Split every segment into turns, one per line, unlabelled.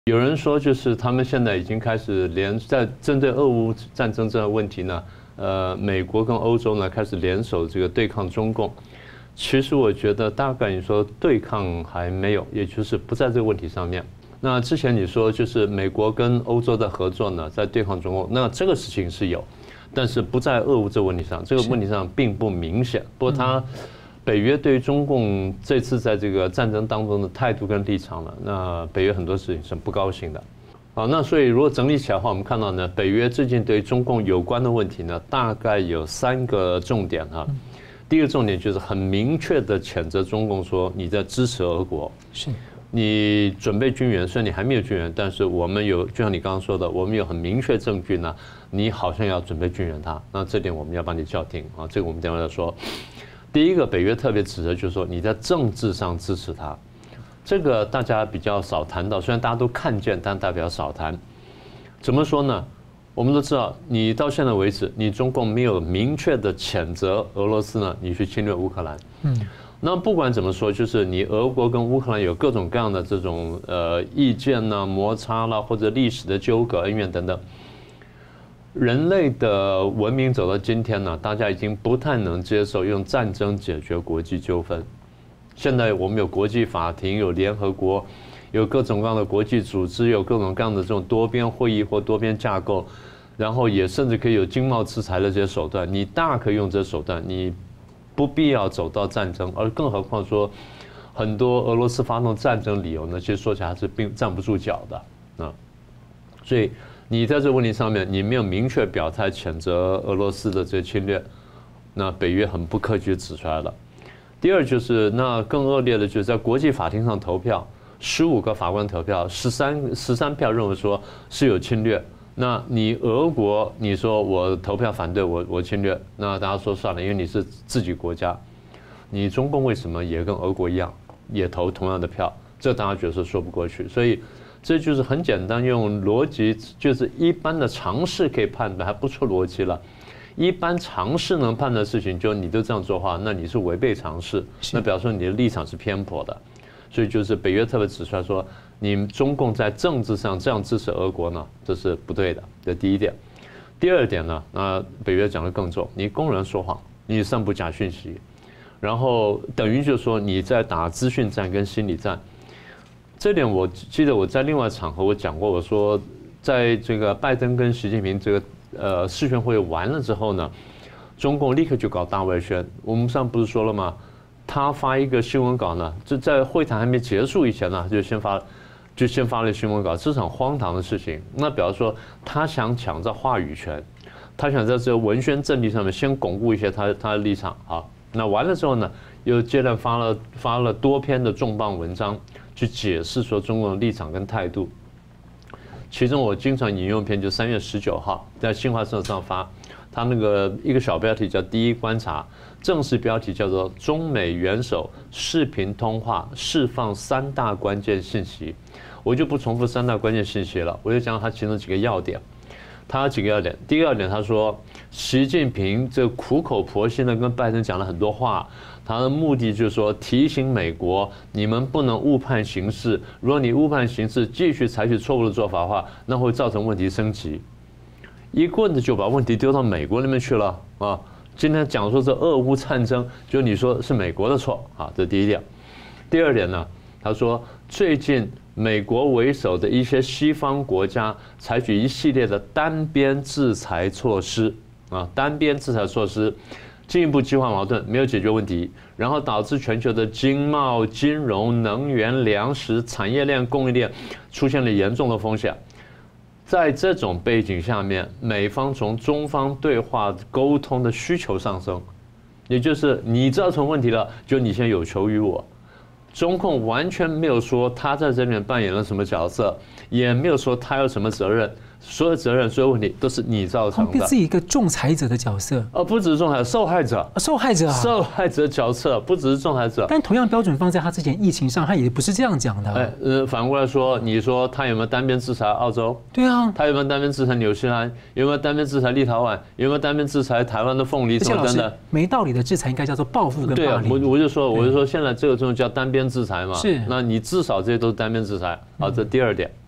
有人说，就是他们现在已经开始在针对俄乌战争这个问题呢，美国跟欧洲呢开始联手这个对抗中共。其实我觉得大概你说对抗还没有，也就是不在这个问题上面。那之前你说就是美国跟欧洲的合作呢，在对抗中共，那这个事情是有，但是不在俄乌这个问题上，这个问题上并不明显。不过它。北约对于中共这次在这个战争当中的态度跟立场呢，那北约很多事情是不高兴的。好，那所以如果整理起来的话，我们看到呢，北约最近对中共有关的问题呢，大概有3个重点哈。第一个重点就是很明确的谴责中共说你在支持俄国，
是
你准备军援，虽然你还没有军援，但是我们有，就像你刚刚说的，我们有很明确证据呢，你好像要准备军援它，那这点我们要帮你叫停啊，这个我们等会再说。第一个，北约特别指责就是说你在政治上支持他，这个大家比较少谈到，虽然大家都看见，但大家比较少谈。怎么说呢？我们都知道，你到现在为止，你中共没有明确的谴责俄罗斯呢，你去侵略乌克兰。那不管怎么说，就是你俄国跟乌克兰有各种各样的这种意见呢、摩擦啦，或者历史的纠葛、恩怨等等。人类的文明走到今天呢，大家已经不太能接受用战争解决国际纠纷。现在我们有国际法庭，有联合国，有各种各样的国际组织，有各种各样的这种多边会议或多边架构，然后也甚至可以有经贸制裁的这些手段。你大可以用这些手段，你不必要走到战争，而更何况说，很多俄罗斯发动战争理由呢，其实说起来还是并站不住脚的啊，所以。你在这个问题上面，你没有明确表态谴责俄罗斯的这侵略，那北约很不客气地指出来了。第二就是那更恶劣的，就是在国际法庭上投票，15个法官投票，13票认为说是有侵略。那你俄国，你说我投票反对我侵略，那大家说算了，因为你是自己国家。你中共为什么也跟俄国一样，也投同样的票？这大家觉得说不过去，所以。这就是很简单，用逻辑，就是一般的常识可以判断，还不出逻辑了。一般常识能判断的事情，就你都这样做的话，那你是违背常识，那表示说你的立场是偏颇的。所以就是北约特别指出来说，你中共在政治上这样支持俄国呢，这是不对的。这第一点。第二点呢，那北约讲得更重，你公然说谎，你散布假讯息，然后等于就是说你在打资讯战跟心理战。这点我记得我在另外场合我讲过，我说在这个拜登跟习近平这个视讯会完了之后呢，中共立刻就搞大外宣。我们上不是说了吗？他发一个新闻稿呢，就在会谈还没结束以前呢，就先发了新闻稿，这是很荒唐的事情。那比方说他想抢这话语权，他想在这个文宣阵地上面先巩固一些他的立场。好，那完了之后呢，又接着发了多篇的重磅文章。去解释说中共的立场跟态度，其中我经常引用篇就3月19号在新华社上发，他那个一个小标题叫第一观察，正式标题叫做中美元首视频通话释放3大关键信息，我就不重复3大关键信息了，我就讲他其中几个要点。他几个要点，第一个要点他说，习近平这苦口婆心的跟拜登讲了很多话。他的目的就是说，提醒美国，你们不能误判形势。如果你误判形势，继续采取错误的做法的话，那会造成问题升级。一棍子就把问题丢到美国那边去了啊！今天讲说这俄乌战争，就你说是美国的错啊，这第一点。第二点呢，他说最近美国为首的一些西方国家采取一系列的单边制裁措施啊，单边制裁措施。进一步激化矛盾，没有解决问题，然后导致全球的经贸、金融、能源、粮食、产业链、供应链出现了严重的风险。在这种背景下面，美方从中方对话沟通的需求上升，也就是你造成问题了，就你先有求于我。中共完全没有说他在这里面扮演了什么角色，也没有说他有什么责任。所有责任、所有问题都是你造成的，
变成一个仲裁者的角色。
不只是仲裁，受害者，
受害者啊，
受害者角色不只是仲裁者。
但同样标准放在他之前疫情上，他也不是这样讲的。
反过来说，你说他有没有单边制裁澳洲？
对啊，
他有没有单边制裁纽西兰？有没有单边制裁立陶宛？有没有单边制裁台湾的凤梨等等的？
没道理的制裁应该叫做报复跟霸凌。
对啊，我就说，现在这个东西叫单边制裁嘛。
是，
那你至少这些都是单边制裁。好，这第二点。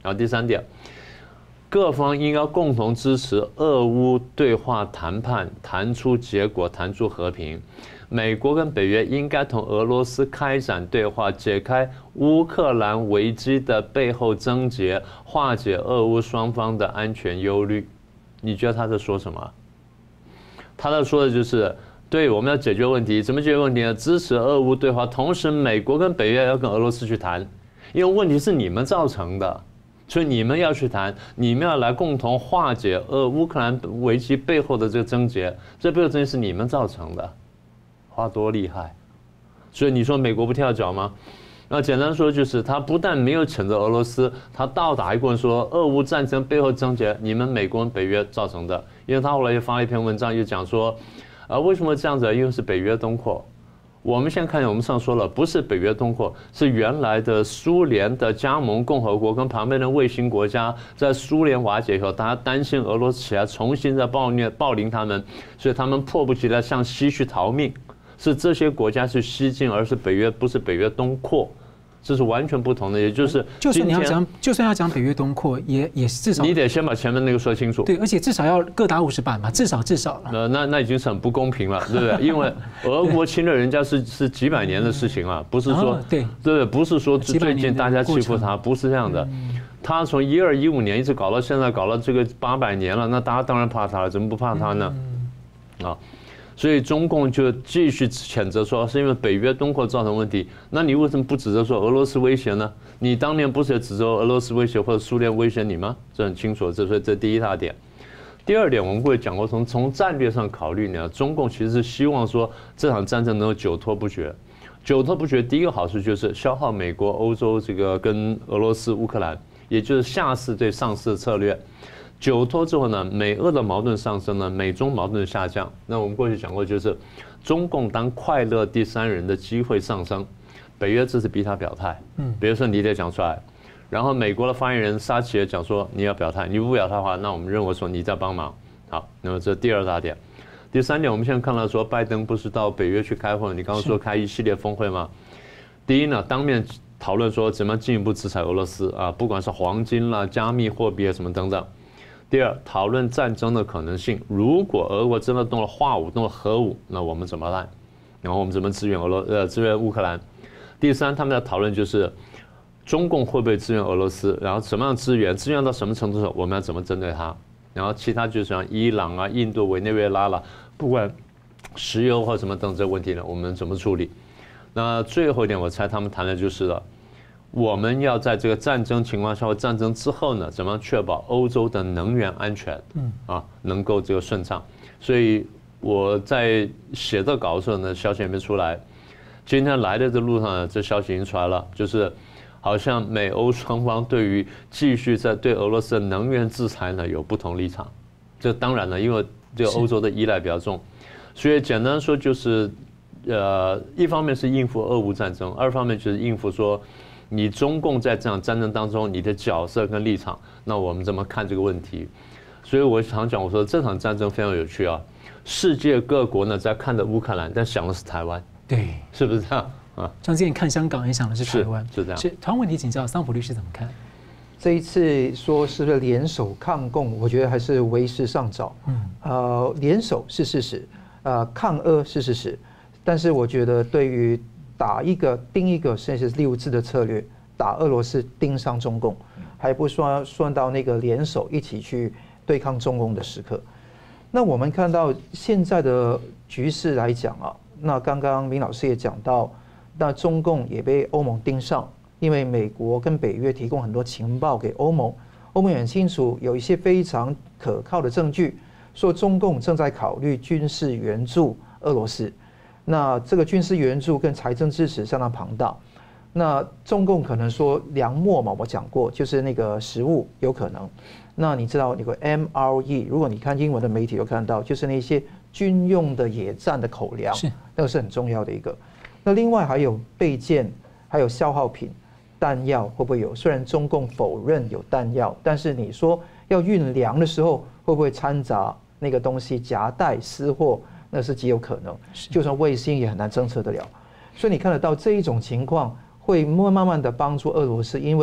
然后第3点，各方应该共同支持俄乌对话谈判，谈出结果，谈出和平。美国跟北约应该同俄罗斯开展对话，解开乌克兰危机的背后症结，化解俄乌双方的安全忧虑。你觉得他在说什么？他在说的就是，对，我们要解决问题，怎么解决问题呢？支持俄乌对话，同时美国跟北约要跟俄罗斯去谈，因为问题是你们造成的，所以你们要去谈，你们要来共同化解乌克兰危机背后的这个症结，这背后症结是你们造成的，花多厉害！所以你说美国不跳脚吗？那简单说就是，他不但没有谴责俄罗斯，他倒打一棍说，俄乌战争背后症结你们美国跟北约造成的，因为他后来又发了一篇文章，又讲说，为什么这样子？因为是北约东扩。我们先看见，我们上说了，不是北约东扩，是原来的苏联的加盟共和国跟旁边的卫星国家，在苏联瓦解以后，大家担心俄罗斯起来重新再暴凌他们，所以他们迫不及待向西去逃命。是这些国家去西进，而是北约，不是北约东扩。这是完全不同的，也就是
就算要讲北约东扩，也至少
你得先把前面那个说清楚。
对，而且至少要各打50板嘛，至少。
那已经是很不公平了，对不对？因为俄国侵略人家是几百年的事情了，不是说对，不是说最近大家欺负他，不是这样的。他从12、15年一直搞到现在，搞了这个800年了，那大家当然怕他了，怎么不怕他呢？啊。所以中共就继续谴责说，是因为北约东扩造成问题。那你为什么不指责说俄罗斯威胁呢？你当年不是也指责俄罗斯威胁或者苏联威胁你吗？这很清楚，所以这第一大点。第二点，我们会讲过，从战略上考虑呢，中共其实是希望说这场战争能够久拖不决。久拖不决，第一个好处就是消耗美国、欧洲这个跟俄罗斯、乌克兰，也就是下次对上次的策略。久拖之后呢，美俄的矛盾上升呢，美中矛盾下降。那我们过去讲过，就是中共当快乐第三人的机会上升，北约这次逼他表态，比如说你得讲出来，然后美国的发言人沙奇也讲说你要表态，你不表态的话，那我们认为说你在帮忙。好，那么这第二大点。第三点，我们现在看到说拜登不是到北约去开会，你刚刚说开一系列峰会吗？第一呢，当面讨论说怎么进一步制裁俄罗斯啊，不管是黄金啦、加密货币啊什么等等。第二，讨论战争的可能性。如果俄国真的动了化武、动了核武，那我们怎么办？然后我们怎么支援支援乌克兰？第三，他们在讨论就是中共会不会支援俄罗斯，然后怎么样支援到什么程度上，我们要怎么针对它？然后其他就是像伊朗啊、印度、委内瑞拉啦，不管石油或什么等这个问题呢，我们怎么处理？那最后一点，我猜他们谈的就是了。我们要在这个战争情况下或战争之后呢，怎么样确保欧洲的能源安全？能够这个顺畅。所以我在写这稿的时候呢，消息还没出来。今天来的这路上呢，这消息已经出来了，就是好像美欧双方对于继续在对俄罗斯的能源制裁呢有不同立场。这当然了，因为这个欧洲的依赖比较重，所以简单说就是，一方面是应付俄乌战争，二方面就是应付说。你中共在这场战争当中，你的角色跟立场，那我们怎么看这个问题？所以我常讲，我说这场战争非常有趣啊。世界各国呢在看着乌克兰，但想的是台湾，
对，
是不是这样啊？
像之前看香港也想的是台湾，
是这样。
是台湾问题，请教桑普律师怎么看？
这一次说是不是联手抗共，我觉得还是为时尚早。联手是事实，抗俄是事实，但是我觉得对于盯一个甚至是6字的策略，打俄罗斯盯上中共，还不算到那个联手一起去对抗中共的时刻。那我们看到现在的局势来讲啊，那刚刚明老师也讲到，那中共也被欧盟盯上，因为美国跟北约提供很多情报给欧盟，欧盟很清楚有一些非常可靠的证据，说中共正在考虑军事援助俄罗斯。那这个军事援助跟财政支持相当庞大，那中共可能说粮墨嘛，我讲过，就是那个食物有可能。那你知道那个 MRE， 如果你看英文的媒体有看到，就是那些军用的野战的口粮，那个是很重要的一个。那另外还有备件，还有消耗品、弹药会不会有？虽然中共否认有弹药，但是你说要运粮的时候，会不会掺杂那个东西夹带私货？那是极有可能，就算卫星也很难侦测得了。所以你看得到这一种情况，会慢慢的帮助俄罗斯，因为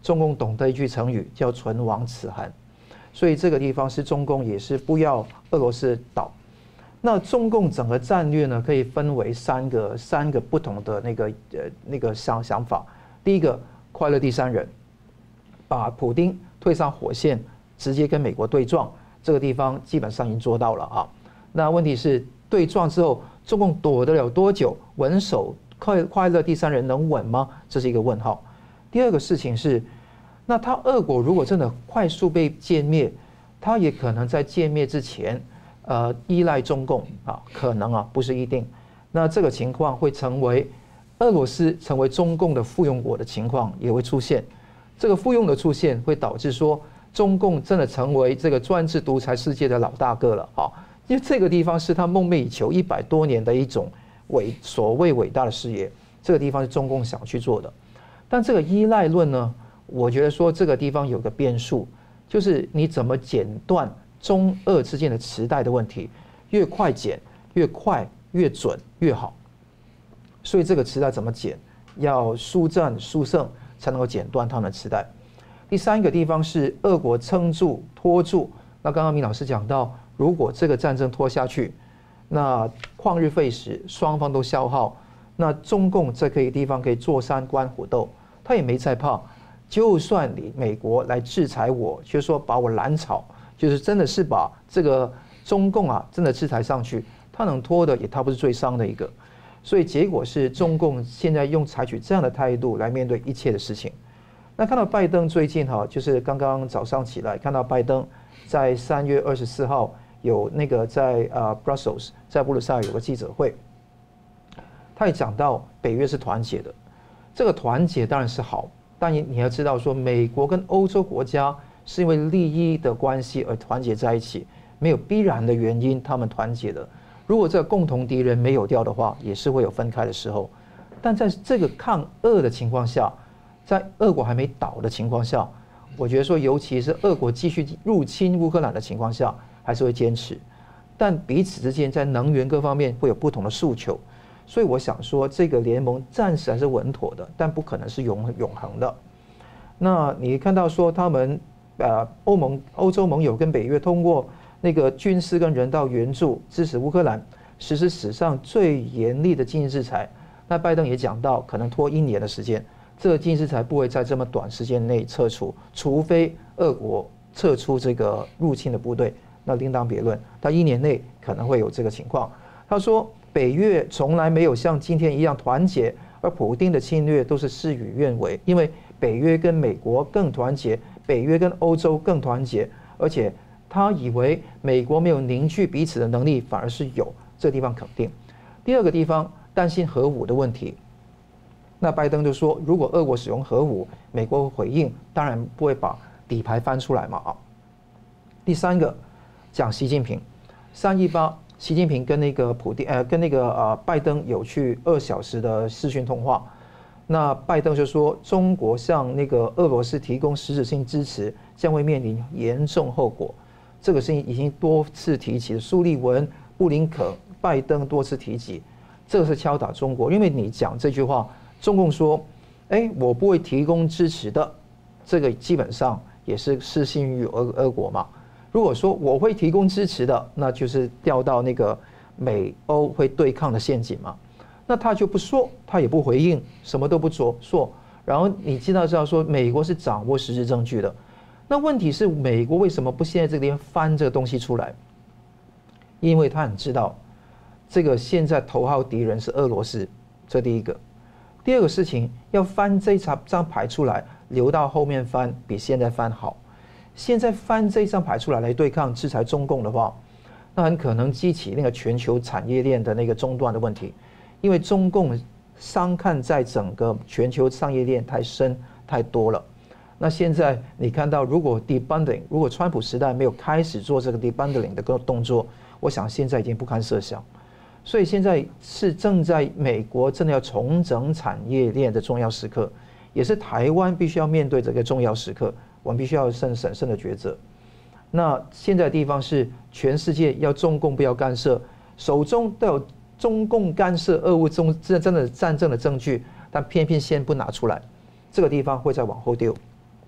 中共懂得一句成语叫唇亡齿寒，所以这个地方是中共也是不要俄罗斯倒。那中共整个战略呢，可以分为三个不同的那个想法。第一个，快乐第三人，把普丁推上火线，直接跟美国对撞，这个地方基本上已经做到了啊。那问题是对撞之后，中共躲得了多久？稳守快乐第三人能稳吗？这是一个问号。第二个事情是，那俄国如果真的快速被歼灭，他也可能在歼灭之前。依赖中共啊，可能啊，不是一定。那这个情况会成为俄罗斯成为中共的附庸国的情况也会出现。这个附庸的出现会导致说，中共真的成为这个专制独裁世界的老大哥了啊！因为这个地方是他梦寐以求100多年的一种所谓伟大的事业，这个地方是中共想去做的。但这个依赖论呢，我觉得说这个地方有个变数，就是你怎么剪断中俄之间的磁带的问题，越快剪越快越准越好。所以这个磁带怎么剪，要速战速胜才能够剪断他们的磁带。第三个地方是俄国撑住拖住。那刚刚明老师讲到，如果这个战争拖下去，那旷日费时，双方都消耗，那中共这个地方可以坐山观虎斗，他也没在怕。就算你美国来制裁我，就是说把我拦草。就是真的是把这个中共啊，真的制裁上去，他能拖的也他不是最伤的一个，所以结果是中共现在采取这样的态度来面对一切的事情。那看到拜登最近哈，就是刚刚早上起来看到拜登在3月24号有那个在Brussels 在布鲁塞尔有个记者会，他也讲到北约是团结的，这个团结当然是好，但你要知道说美国跟欧洲国家。是因为利益的关系而团结在一起，没有必然的原因他们团结的。如果这个共同敌人没有掉的话，也是会有分开的时候。但在这个抗俄的情况下，在俄国还没倒的情况下，我觉得说，尤其是俄国继续入侵乌克兰的情况下，还是会坚持。但彼此之间在能源各方面会有不同的诉求，所以我想说，这个联盟暂时还是稳妥的，但不可能是永恒的。那你看到说他们。欧洲盟友跟北约通过那个军事跟人道援助，支持乌克兰，实施史上最严厉的经济制裁。那拜登也讲到，可能拖1年的时间，这个经济制裁不会在这么短时间内撤除，除非俄国撤出这个入侵的部队，那另当别论。他1年内可能会有这个情况。他说，北约从来没有像今天一样团结，而普丁的侵略都是事与愿违，因为北约跟美国更团结。北约跟欧洲更团结，而且他以为美国没有凝聚彼此的能力，反而是有，这个地方肯定。第二个地方担心核武的问题，那拜登就说，如果俄国使用核武，美国回应当然不会把底牌翻出来嘛啊。第三个讲习近平，318，习近平跟那个拜登有去2小时的视讯通话。那拜登就说，中国向那个俄罗斯提供实质性支持，将会面临严重后果。这个事情已经多次提起，苏利文、布林肯、拜登多次提及，这个是敲打中国。因为你讲这句话，中共说，我不会提供支持的，这个基本上也是失信于俄国嘛。如果说我会提供支持的，那就是掉到那个美欧会对抗的陷阱嘛。那他就不说，他也不回应，什么都不说。然后你知道说，美国是掌握实质证据的。那问题是，美国为什么不现在这个地方翻这个东西出来？因为他很知道，这个现在头号敌人是俄罗斯，这第一个。第二个事情，要翻这张牌出来，留到后面翻比现在翻好。现在翻这张牌出来对抗制裁中共的话，那很可能激起那个全球产业链的那个中断的问题。因为中共伤看在整个全球商业链太深太多了。那现在你看到，如果 debundling， 如果川普时代没有开始做这个 debundling 的动作，我想现在已经不堪设想。所以现在是正在美国真的要重整产业链的重要时刻，也是台湾必须要面对这个重要时刻，我们必须要审慎的抉择。那现在的地方是全世界要中共不要干涉，手中都有中共干涉俄乌真的战争的证据，但偏偏先不拿出来，这个地方会再往后丢。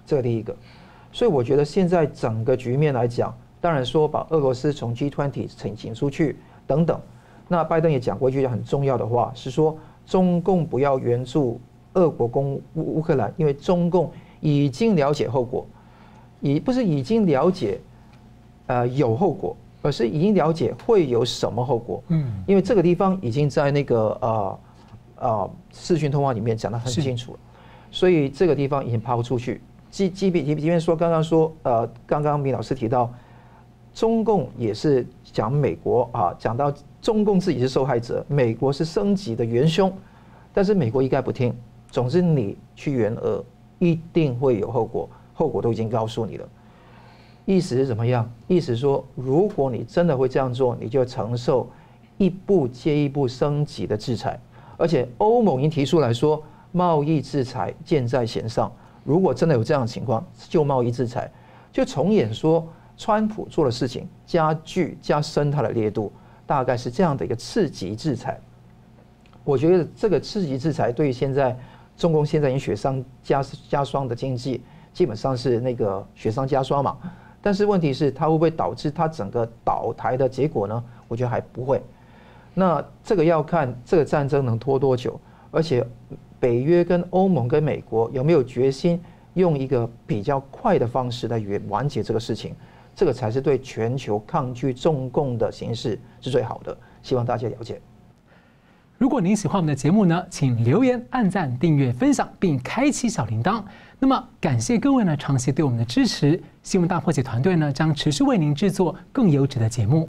这个第一个。所以我觉得现在整个局面来讲，当然说把俄罗斯从 G20 请出去等等。那拜登也讲过一句很重要的话，是说中共不要援助俄国攻乌克兰，因为中共已经了解后果，不是已经了解有后果，而是已经了解会有什么后果。因为这个地方已经在那个视讯通话里面讲得很清楚了，所以这个地方已经抛出去。即便说刚刚米老师提到，中共也是讲美国讲到中共自己是受害者，美国是升级的元凶，但是美国一概不听。总之你去援俄一定会有后果，后果都已经告诉你了。意思是怎么样？意思说，如果你真的会这样做，你就承受一步接一步升级的制裁。而且欧盟已经提出来说，贸易制裁箭在弦上。如果真的有这样的情况，就贸易制裁，就重演说川普做的事情，加深他的烈度，大概是这样的一个次级制裁。我觉得这个次级制裁对于现在中共现在已经雪上加霜的经济，基本上是那个雪上加霜嘛。但是问题是，它会不会导致它整个倒台的结果呢？我觉得还不会。那这个要看这个战争能拖多久，而且北约跟欧盟跟美国有没有决心用一个比较快的方式来完结这个事情，这个才是对全球抗拒中共的形势是最好的。希望大家了解。
如果您喜欢我们的节目呢，请留言、按赞、订阅、分享，并开启小铃铛。那么，感谢各位呢长期对我们的支持。新闻大破解团队呢将持续为您制作更优质的节目。